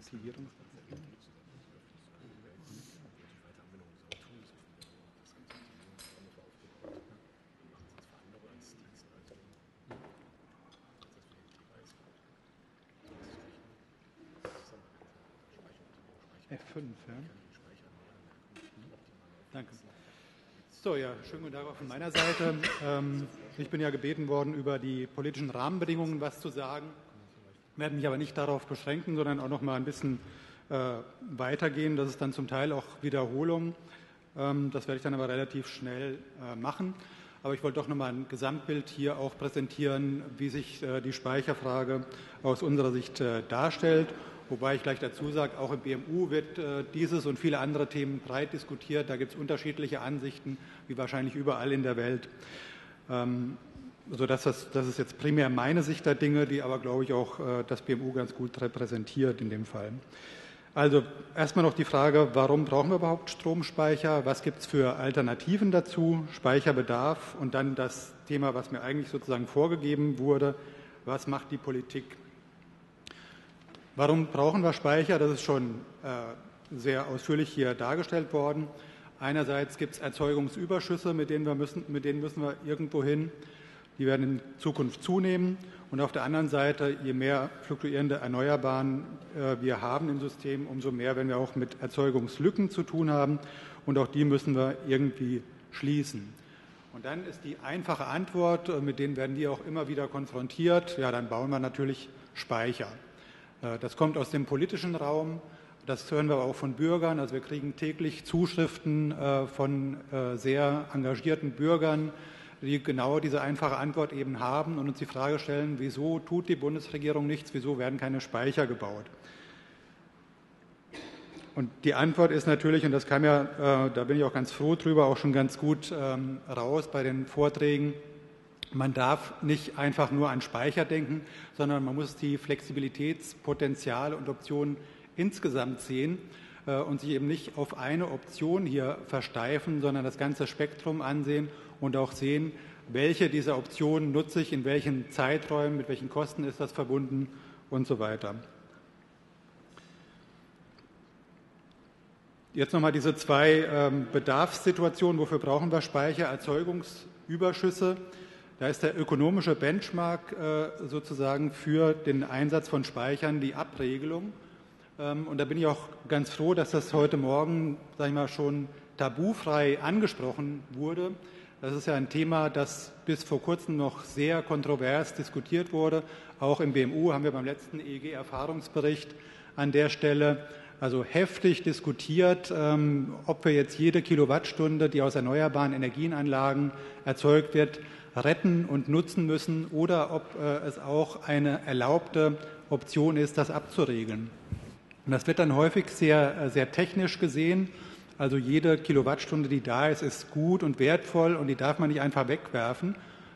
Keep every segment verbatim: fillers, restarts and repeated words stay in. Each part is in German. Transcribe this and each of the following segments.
Archivierung. F fünf, ja. Danke. So, ja, schönen guten Tag auch von meiner Seite. Ähm, ich bin ja gebeten worden, über die politischen Rahmenbedingungen was zu sagen. Ich werde mich aber nicht darauf beschränken, sondern auch noch mal ein bisschen äh, weitergehen. Das ist dann zum Teil auch Wiederholung. Ähm, das werde ich dann aber relativ schnell äh, machen. Aber ich wollte doch noch mal ein Gesamtbild hier auch präsentieren, wie sich äh, die Speicherfrage aus unserer Sicht äh, darstellt. Wobei ich gleich dazu sage, auch im B M U wird äh, dieses und viele andere Themen breit diskutiert. Da gibt es unterschiedliche Ansichten, wie wahrscheinlich überall in der Welt. Ähm, sodass das, das ist jetzt primär meine Sicht der Dinge, die aber, glaube ich, auch äh, das B M U ganz gut repräsentiert in dem Fall. Also erstmal noch die Frage, warum brauchen wir überhaupt Stromspeicher? Was gibt es für Alternativen dazu? Speicherbedarf und dann das Thema, was mir eigentlich sozusagen vorgegeben wurde, was macht die Politik? Warum brauchen wir Speicher? Das ist schon äh, sehr ausführlich hier dargestellt worden. Einerseits gibt es Erzeugungsüberschüsse, mit denen, wir müssen, mit denen müssen wir irgendwo hin. Die werden in Zukunft zunehmen. Und auf der anderen Seite, je mehr fluktuierende Erneuerbaren äh, wir haben im System, umso mehr werden wir auch mit Erzeugungslücken zu tun haben. Und auch die müssen wir irgendwie schließen. Und dann ist die einfache Antwort, mit denen werden die auch immer wieder konfrontiert, ja, dann bauen wir natürlich Speicher. Das kommt aus dem politischen Raum, das hören wir aber auch von Bürgern. Also wir kriegen täglich Zuschriften von sehr engagierten Bürgern, die genau diese einfache Antwort eben haben und uns die Frage stellen, wieso tut die Bundesregierung nichts, wieso werden keine Speicher gebaut? Und die Antwort ist natürlich, und das kam ja, da bin ich auch ganz froh drüber, auch schon ganz gut raus bei den Vorträgen, man darf nicht einfach nur an Speicher denken, sondern man muss die Flexibilitätspotenziale und Optionen insgesamt sehen äh, und sich eben nicht auf eine Option hier versteifen, sondern das ganze Spektrum ansehen und auch sehen, welche dieser Optionen nutze ich, in welchen Zeiträumen, mit welchen Kosten ist das verbunden und so weiter. Jetzt nochmal diese zwei ähm, Bedarfssituationen. Wofür brauchen wir Speicher? Erzeugungsüberschüsse. Da ist der ökonomische Benchmark äh, sozusagen für den Einsatz von Speichern die Abregelung. Ähm, und da bin ich auch ganz froh, dass das heute Morgen, sage ich mal, schon tabufrei angesprochen wurde. Das ist ja ein Thema, das bis vor kurzem noch sehr kontrovers diskutiert wurde. Auch im B M U haben wir beim letzten E E G-Erfahrungsbericht an der Stelle also heftig diskutiert, ähm, ob wir jetzt jede Kilowattstunde, die aus erneuerbaren Energienanlagen erzeugt wird, retten und nutzen müssen oder ob äh, es auch eine erlaubte Option ist, das abzuregeln. Und das wird dann häufig sehr, sehr technisch gesehen. Also jede Kilowattstunde, die da ist, ist gut und wertvoll und die darf man nicht einfach wegwerfen.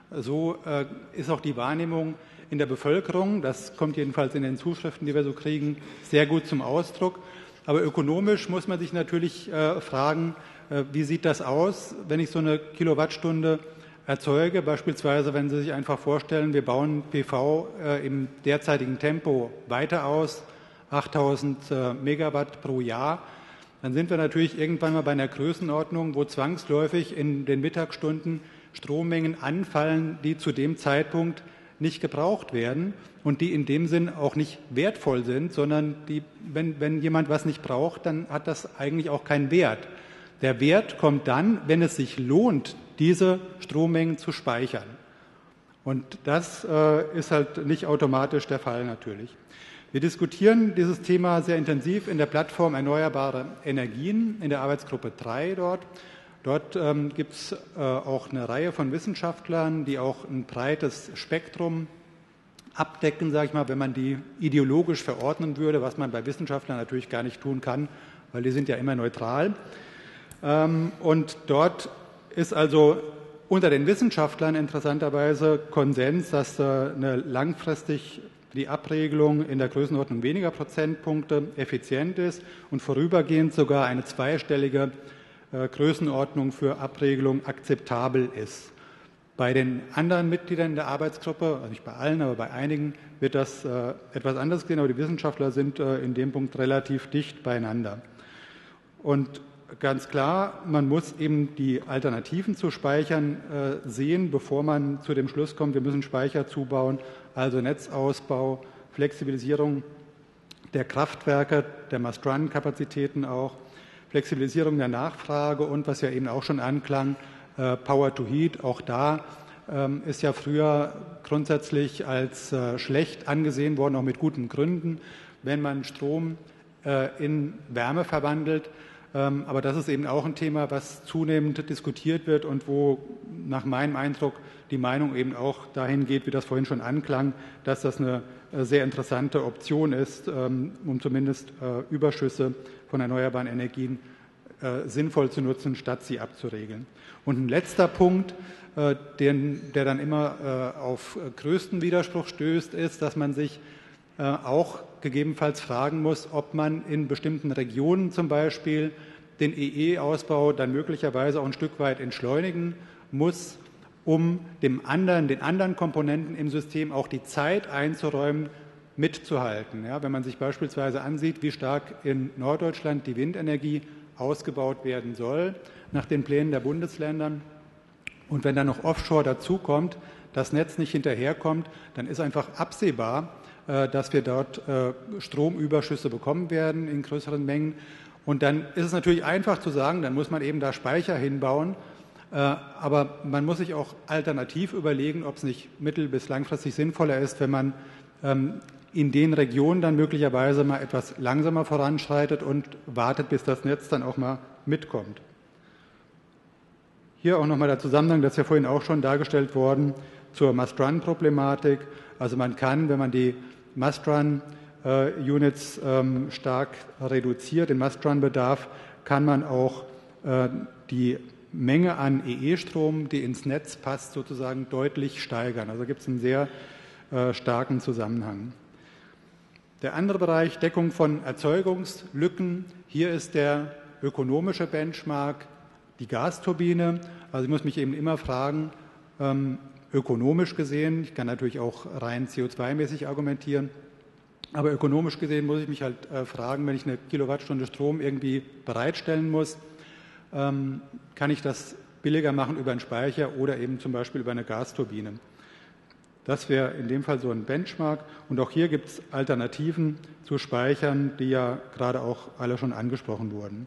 So äh, ist auch die Wahrnehmung in der Bevölkerung, das kommt jedenfalls in den Zuschriften, die wir so kriegen, sehr gut zum Ausdruck. Aber ökonomisch muss man sich natürlich äh, fragen, äh, wie sieht das aus, wenn ich so eine Kilowattstunde erzeuge, beispielsweise wenn Sie sich einfach vorstellen, wir bauen P V äh, im derzeitigen Tempo weiter aus, achttausend äh, Megawatt pro Jahr, dann sind wir natürlich irgendwann mal bei einer Größenordnung, wo zwangsläufig in den Mittagsstunden Strommengen anfallen, die zu dem Zeitpunkt nicht gebraucht werden und die in dem Sinn auch nicht wertvoll sind, sondern die, wenn, wenn jemand was nicht braucht, dann hat das eigentlich auch keinen Wert. Der Wert kommt dann, wenn es sich lohnt, diese Strommengen zu speichern. Und das äh, ist halt nicht automatisch der Fall natürlich. Wir diskutieren dieses Thema sehr intensiv in der Plattform Erneuerbare Energien, in der Arbeitsgruppe drei dort. Dort ähm, gibt es äh, auch eine Reihe von Wissenschaftlern, die auch ein breites Spektrum abdecken, sage ich mal, wenn man die ideologisch verordnen würde, was man bei Wissenschaftlern natürlich gar nicht tun kann, weil die sind ja immer neutral. Ähm, und dort ist also unter den Wissenschaftlern interessanterweise Konsens, dass äh, eine langfristig die Abregelung in der Größenordnung weniger Prozentpunkte effizient ist und vorübergehend sogar eine zweistellige äh, Größenordnung für Abregelung akzeptabel ist. Bei den anderen Mitgliedern der Arbeitsgruppe, also nicht bei allen, aber bei einigen, wird das äh, etwas anders gesehen, aber die Wissenschaftler sind äh, in dem Punkt relativ dicht beieinander. Und ganz klar, man muss eben die Alternativen zu Speichern äh, sehen, bevor man zu dem Schluss kommt, wir müssen Speicher zubauen, also Netzausbau, Flexibilisierung der Kraftwerke, der Must-Run-Kapazitäten auch, Flexibilisierung der Nachfrage und, was ja eben auch schon anklang, äh, Power-to-Heat. Auch da ähm, ist ja früher grundsätzlich als äh, schlecht angesehen worden, auch mit guten Gründen, wenn man Strom äh, in Wärme verwandelt. Ähm, aber das ist eben auch ein Thema, was zunehmend diskutiert wird und wo nach meinem Eindruck die Meinung eben auch dahin geht, wie das vorhin schon anklang, dass das eine äh, sehr interessante Option ist, ähm, um zumindest äh, Überschüsse von erneuerbaren Energien äh, sinnvoll zu nutzen, statt sie abzuregeln. Und ein letzter Punkt, äh, den, der dann immer äh, auf größten Widerspruch stößt, ist, dass man sich äh, auch gegebenenfalls fragen muss, ob man in bestimmten Regionen zum Beispiel den E E-Ausbau dann möglicherweise auch ein Stück weit entschleunigen muss, um dem anderen, den anderen Komponenten im System auch die Zeit einzuräumen, mitzuhalten. Ja, wenn man sich beispielsweise ansieht, wie stark in Norddeutschland die Windenergie ausgebaut werden soll, nach den Plänen der Bundesländer, und wenn dann noch Offshore dazukommt, das Netz nicht hinterherkommt, dann ist einfach absehbar, dass wir dort Stromüberschüsse bekommen werden in größeren Mengen. Und dann ist es natürlich einfach zu sagen, dann muss man eben da Speicher hinbauen. Aber man muss sich auch alternativ überlegen, ob es nicht mittel- bis langfristig sinnvoller ist, wenn man in den Regionen dann möglicherweise mal etwas langsamer voranschreitet und wartet, bis das Netz dann auch mal mitkommt. Hier auch nochmal der Zusammenhang, das ist ja vorhin auch schon dargestellt worden, zur Must-Run-Problematik. Also man kann, wenn man die Must-Run-Units ähm, stark reduziert, den Must-Run-Bedarf, kann man auch äh, die Menge an E E-Strom, die ins Netz passt, sozusagen deutlich steigern. Also gibt es einen sehr äh, starken Zusammenhang. Der andere Bereich, Deckung von Erzeugungslücken. Hier ist der ökonomische Benchmark die Gasturbine. Also ich muss mich eben immer fragen, ähm, ökonomisch gesehen, ich kann natürlich auch rein C O zwei mäßig argumentieren, aber ökonomisch gesehen muss ich mich halt äh, fragen, wenn ich eine Kilowattstunde Strom irgendwie bereitstellen muss, ähm, kann ich das billiger machen über einen Speicher oder eben zum Beispiel über eine Gasturbine. Das wäre in dem Fall so ein Benchmark. Und auch hier gibt es Alternativen zu Speichern, die ja gerade auch alle schon angesprochen wurden.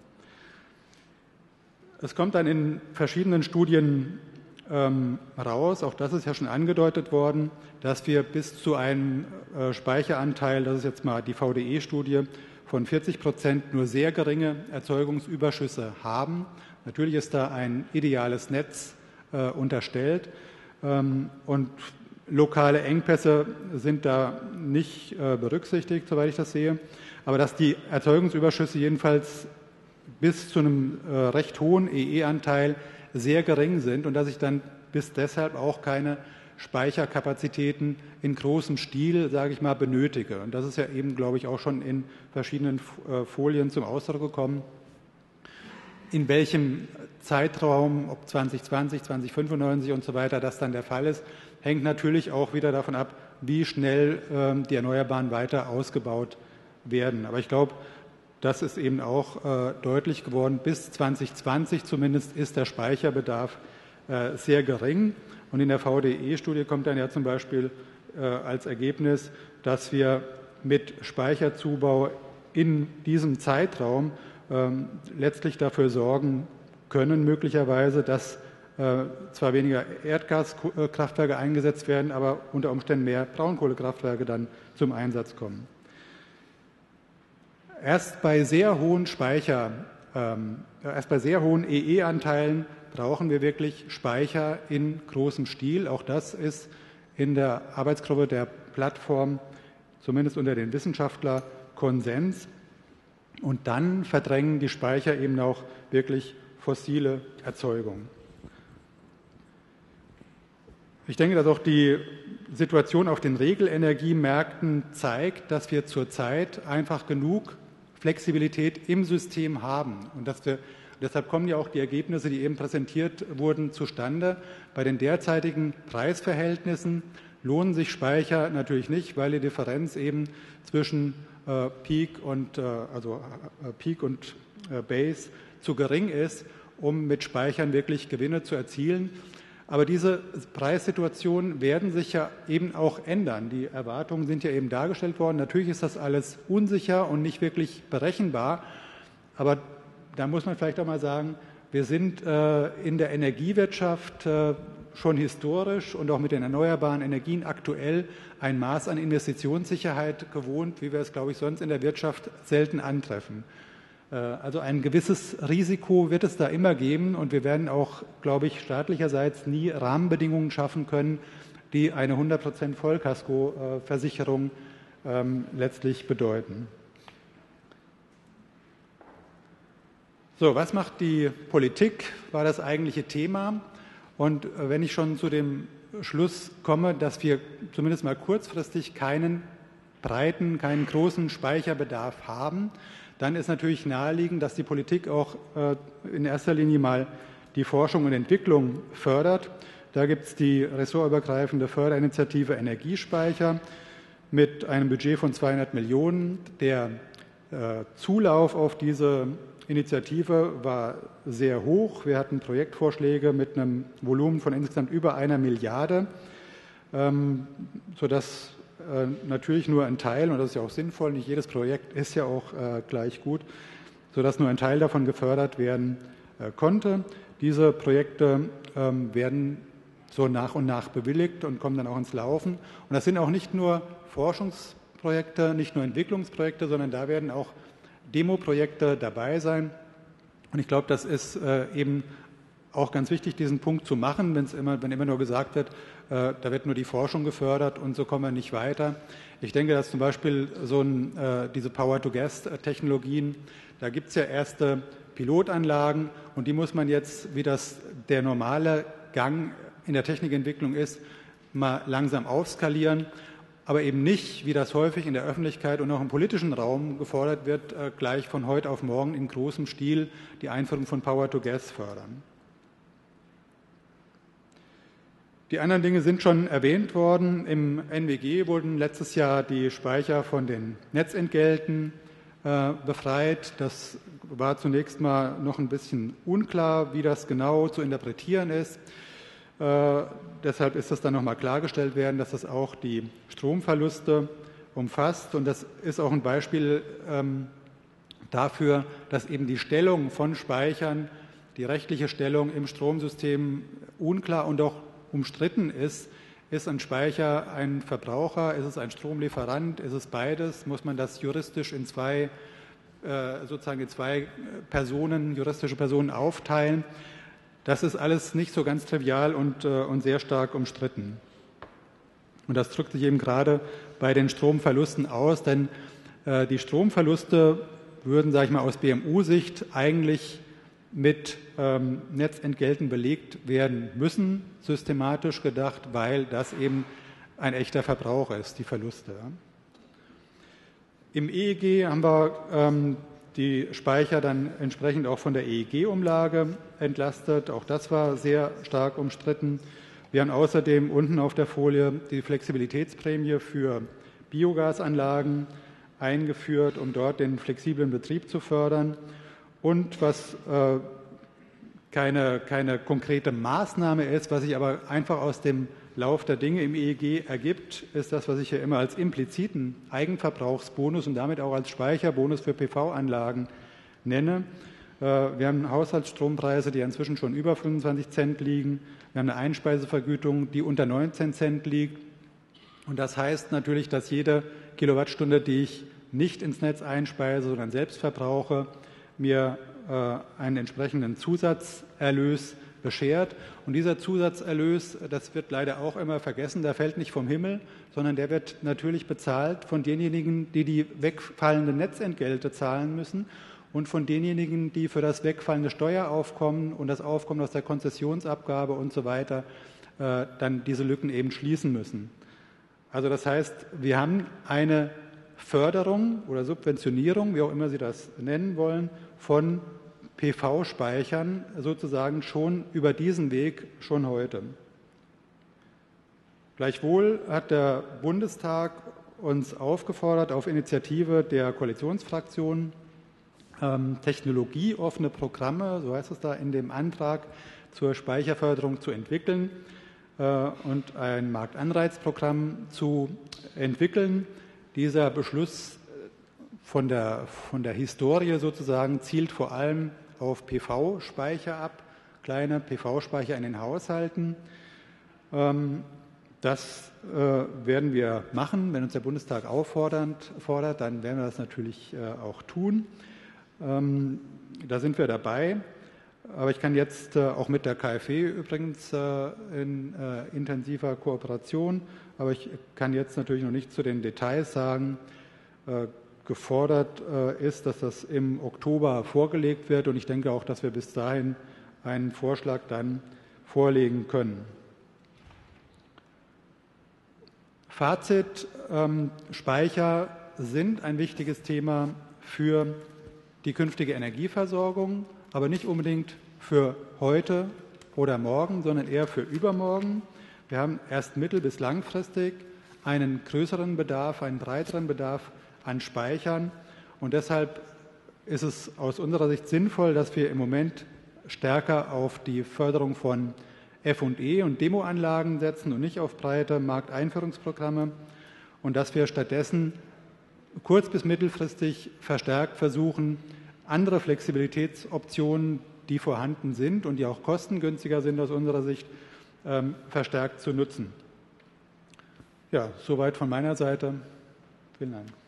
Es kommt dann in verschiedenen Studien ähm, raus, auch das ist ja schon angedeutet worden, dass wir bis zu einem äh, Speicheranteil, das ist jetzt mal die V D E-Studie, von vierzig Prozent nur sehr geringe Erzeugungsüberschüsse haben. Natürlich ist da ein ideales Netz äh, unterstellt ähm, und lokale Engpässe sind da nicht äh, berücksichtigt, soweit ich das sehe. Aber dass die Erzeugungsüberschüsse jedenfalls bis zu einem äh, recht hohen E E-Anteil sehr gering sind und dass ich dann bis deshalb auch keine Speicherkapazitäten in großem Stil, sage ich mal, benötige. Und das ist ja eben, glaube ich, auch schon in verschiedenen äh, Folien zum Ausdruck gekommen. In welchem Zeitraum, ob zwanzig zwanzig, zwanzig fünfundneunzig und so weiter, das dann der Fall ist, hängt natürlich auch wieder davon ab, wie schnell äh, die Erneuerbaren weiter ausgebaut werden. Aber ich glaube, das ist eben auch äh, deutlich geworden. Bis zwanzig zwanzig zumindest ist der Speicherbedarf äh, sehr gering. Und in der V D E-Studie kommt dann ja zum Beispiel äh, als Ergebnis, dass wir mit Speicherzubau in diesem Zeitraum äh, letztlich dafür sorgen können, möglicherweise, dass äh, zwar weniger Erdgaskraftwerke eingesetzt werden, aber unter Umständen mehr Braunkohlekraftwerke dann zum Einsatz kommen. Erst bei sehr hohen Speicher, ähm, erst bei sehr hohen E E-Anteilen brauchen wir wirklich Speicher in großem Stil. Auch das ist in der Arbeitsgruppe der Plattform, zumindest unter den Wissenschaftlern, Konsens. Und dann verdrängen die Speicher eben auch wirklich fossile Erzeugung. Ich denke, dass auch die Situation auf den Regelenergiemärkten zeigt, dass wir zurzeit einfach genug Flexibilität im System haben und dass wir Deshalb kommen ja auch die Ergebnisse, die eben präsentiert wurden, zustande. Bei den derzeitigen Preisverhältnissen lohnen sich Speicher natürlich nicht, weil die Differenz eben zwischen äh, Peak und, äh, also, äh, Peak und äh, Base zu gering ist, um mit Speichern wirklich Gewinne zu erzielen. Aber diese Preissituationen werden sich ja eben auch ändern. Die Erwartungen sind ja eben dargestellt worden. Natürlich ist das alles unsicher und nicht wirklich berechenbar. Aber da muss man vielleicht auch mal sagen, wir sind äh, in der Energiewirtschaft äh, schon historisch und auch mit den erneuerbaren Energien aktuell ein Maß an Investitionssicherheit gewohnt, wie wir es, glaube ich, sonst in der Wirtschaft selten antreffen. Äh, also ein gewisses Risiko wird es da immer geben und wir werden auch, glaube ich, staatlicherseits nie Rahmenbedingungen schaffen können, die eine hundert Prozent Vollkaskoversicherung ähm, letztlich bedeuten. So, was macht die Politik, war das eigentliche Thema. Und wenn ich schon zu dem Schluss komme, dass wir zumindest mal kurzfristig keinen breiten, keinen großen Speicherbedarf haben, dann ist natürlich naheliegend, dass die Politik auch in erster Linie mal die Forschung und Entwicklung fördert. Da gibt es die ressortübergreifende Förderinitiative Energiespeicher mit einem Budget von zweihundert Millionen. Der Zulauf auf diese Initiative war sehr hoch. Wir hatten Projektvorschläge mit einem Volumen von insgesamt über einer Milliarde, ähm, sodass äh, natürlich nur ein Teil, und das ist ja auch sinnvoll, nicht jedes Projekt ist ja auch äh, gleich gut, sodass nur ein Teil davon gefördert werden äh, konnte. Diese Projekte ähm, werden so nach und nach bewilligt und kommen dann auch ins Laufen. Und das sind auch nicht nur Forschungsprojekte, nicht nur Entwicklungsprojekte, sondern da werden auch Demo-Projekte dabei sein. Und ich glaube, das ist äh, eben auch ganz wichtig, diesen Punkt zu machen, wenn's immer, wenn immer nur gesagt wird, äh, da wird nur die Forschung gefördert und so kommen wir nicht weiter. Ich denke, dass zum Beispiel so ein, äh, diese Power-to-Gas-Technologien, da gibt es ja erste Pilotanlagen und die muss man jetzt, wie das der normale Gang in der Technikentwicklung ist, mal langsam aufskalieren. Aber eben nicht, wie das häufig in der Öffentlichkeit und auch im politischen Raum gefordert wird, gleich von heute auf morgen in großem Stil die Einführung von Power-to-Gas fördern. Die anderen Dinge sind schon erwähnt worden. Im N W G wurden letztes Jahr die Speicher von den Netzentgelten äh, befreit. Das war zunächst mal noch ein bisschen unklar, wie das genau zu interpretieren ist. Äh, deshalb ist das dann nochmal klargestellt werden, dass das auch die Stromverluste umfasst. Und das ist auch ein Beispiel ähm, dafür, dass eben die Stellung von Speichern, die rechtliche Stellung im Stromsystem unklar und auch umstritten ist. Ist ein Speicher ein Verbraucher? Ist es ein Stromlieferant? Ist es beides? Muss man das juristisch in zwei, äh, sozusagen in zwei Personen, juristische Personen aufteilen? Das ist alles nicht so ganz trivial und, äh, und sehr stark umstritten. Und das drückt sich eben gerade bei den Stromverlusten aus, denn äh, die Stromverluste würden, sage ich mal, aus B M U-Sicht eigentlich mit ähm, Netzentgelten belegt werden müssen, systematisch gedacht, weil das eben ein echter Verbrauch ist, die Verluste. Im E E G haben wir ähm, die Speicher dann entsprechend auch von der E E G-Umlage entlastet. Auch das war sehr stark umstritten. Wir haben außerdem unten auf der Folie die Flexibilitätsprämie für Biogasanlagen eingeführt, um dort den flexiblen Betrieb zu fördern. Und was äh, keine, keine konkrete Maßnahme ist, was sich aber einfach aus dem Lauf der Dinge im E E G ergibt, ist das, was ich hier immer als impliziten Eigenverbrauchsbonus und damit auch als Speicherbonus für P V-Anlagen nenne. Wir haben Haushaltsstrompreise, die inzwischen schon über fünfundzwanzig Cent liegen. Wir haben eine Einspeisevergütung, die unter neunzehn Cent liegt. Und das heißt natürlich, dass jede Kilowattstunde, die ich nicht ins Netz einspeise, sondern selbst verbrauche, mir äh, einen entsprechenden Zusatzerlös beschert. Und dieser Zusatzerlös, das wird leider auch immer vergessen, der fällt nicht vom Himmel, sondern der wird natürlich bezahlt von denjenigen, die die wegfallenden Netzentgelte zahlen müssen und von denjenigen, die für das wegfallende Steueraufkommen und das Aufkommen aus der Konzessionsabgabe und so weiter äh, dann diese Lücken eben schließen müssen. Also das heißt, wir haben eine Förderung oder Subventionierung, wie auch immer Sie das nennen wollen, von P V-Speichern sozusagen schon über diesen Weg schon heute. Gleichwohl hat der Bundestag uns aufgefordert, auf Initiative der Koalitionsfraktionen ähm, technologieoffene Programme, so heißt es da in dem Antrag, zur Speicherförderung zu entwickeln äh, und ein Marktanreizprogramm zu entwickeln. Dieser Beschluss von der, von der Historie sozusagen zielt vor allem auf P V-Speicher ab, kleine P V-Speicher in den Haushalten. Ähm, Das äh, werden wir machen. Wenn uns der Bundestag auffordert, fordert, dann werden wir das natürlich äh, auch tun. Ähm, da sind wir dabei. Aber ich kann jetzt äh, auch mit der K f W übrigens äh, in äh, intensiver Kooperation, aber ich kann jetzt natürlich noch nicht zu den Details sagen. Äh, gefordert äh, ist, dass das im Oktober vorgelegt wird, und ich denke auch, dass wir bis dahin einen Vorschlag dann vorlegen können. Fazit, ähm, Speicher sind ein wichtiges Thema für die künftige Energieversorgung, aber nicht unbedingt für heute oder morgen, sondern eher für übermorgen. Wir haben erst mittel- bis langfristig einen größeren Bedarf, einen breiteren Bedarf an Speichern, und deshalb ist es aus unserer Sicht sinnvoll, dass wir im Moment stärker auf die Förderung von F und E und Demoanlagen setzen und nicht auf breite Markteinführungsprogramme, und dass wir stattdessen kurz- bis mittelfristig verstärkt versuchen, andere Flexibilitätsoptionen, die vorhanden sind und die auch kostengünstiger sind aus unserer Sicht, ähm, verstärkt zu nutzen. Ja, soweit von meiner Seite. Vielen Dank.